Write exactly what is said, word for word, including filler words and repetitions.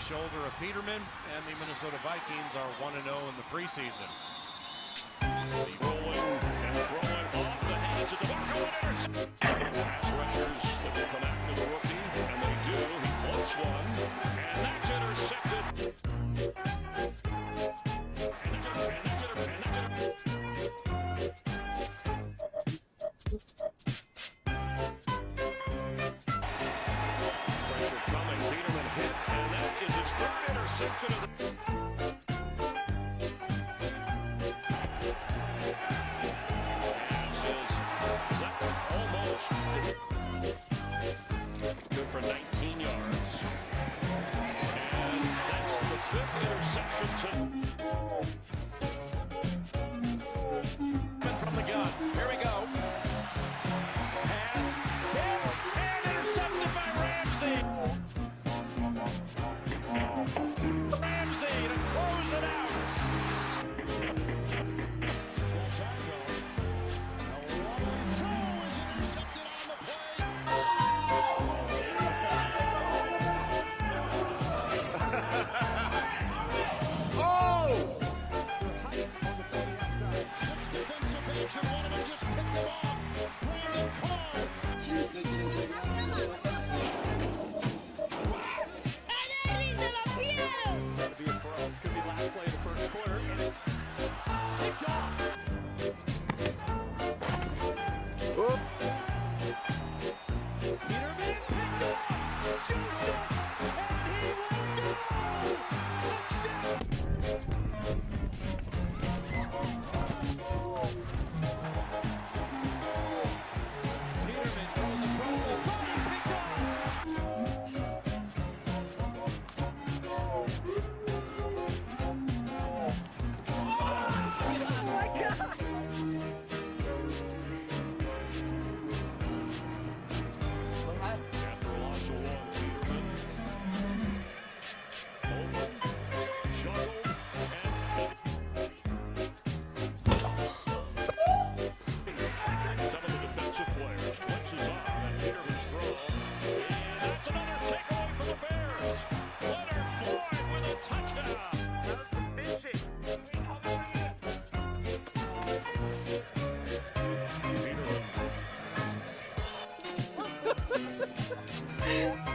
shoulder of Peterman, and the Minnesota Vikings are one and oh in the preseason. Rolling and throwing off the hands of DeMarco. Pass rushers that will come after the rookie, and they do. He floats one, and that's intercepted. And that's it, and that's it, and that's it. Pressure coming, Peterman hit, and that is his third interception of the good for nineteen yards. And that's the fifth interception to... From the gun. Here we go. Pass, tip, and intercepted by Ramsey. Ramsey to close it out. Could be last play of the first quarter, and it's picked off. Oop. Peterman picked off. Joseph, and he will go. Touchdown. Peterman throws across his body, picked off. Yeah.